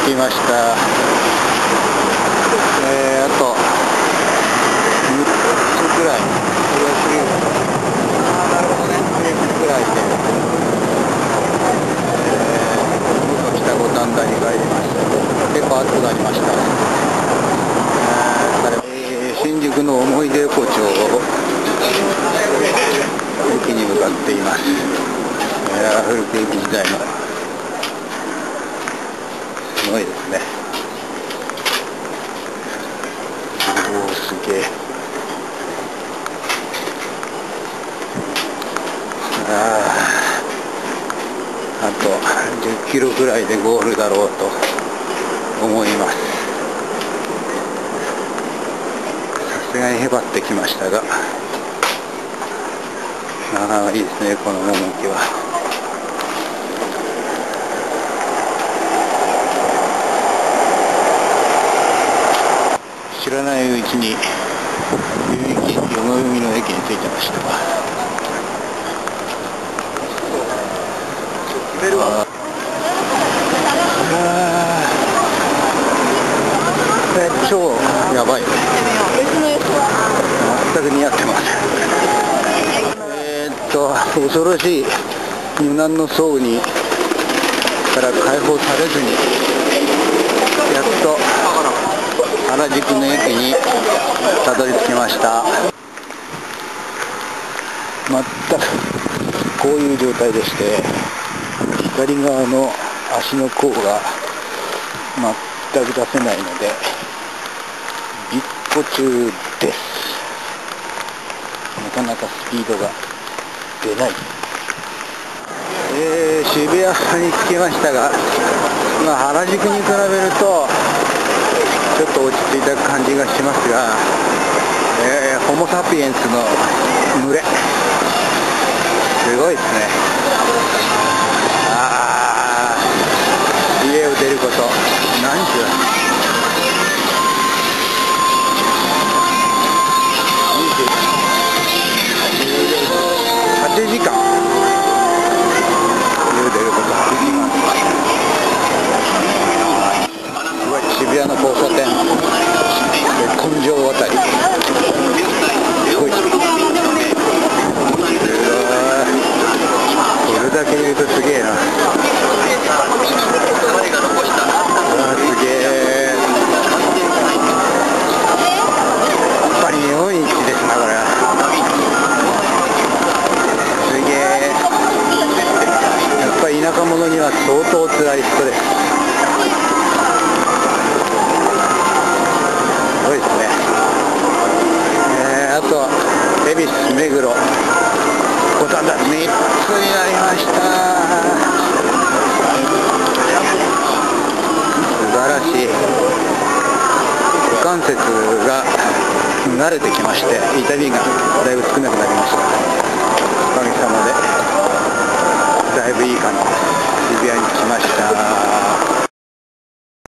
着きました。あと6つくらい、これはクリーム、なるほどね、6つくらいで、元北五反田に帰ります。結構暑くなりました。新宿の思い出横丁を駅に向かっています。古く駅時代のすごいですね。おお、すげえ。あと10キロくらいでゴールだろうと思います。さすがにへばってきましたが、いいですね、この趣は。知らないうちによもみの駅に着いてました。超やばい。全く似合ってます。恐ろしい無難の騒にから解放されずに、やっと原宿の駅にたどり着きました。全くこういう状態でして、左側の足の甲が全く出せないのでびっこ中です。なかなかスピードが出ない。渋谷に着きましたが、原宿に比べるとちょっと落ち着いた感じがしますが、ホモ・サピエンスの群れ、すごいですね。家を出ること、何時だ、8時間、家を出ること8時間。すごい、渋谷の交差点、根性あたり、すごい、これだけ見るとすげえな。すげえ。やっぱり日本一ですな、これは。すげえ。やっぱり田舎者には相当辛い人です。すごいですね。あと恵比寿、目黒、五反田、3つになりました。素晴らしい。股関節が慣れてきまして、痛みがだいぶ少なくなりました。おかげさまでだいぶいい感じです。渋谷に来ました。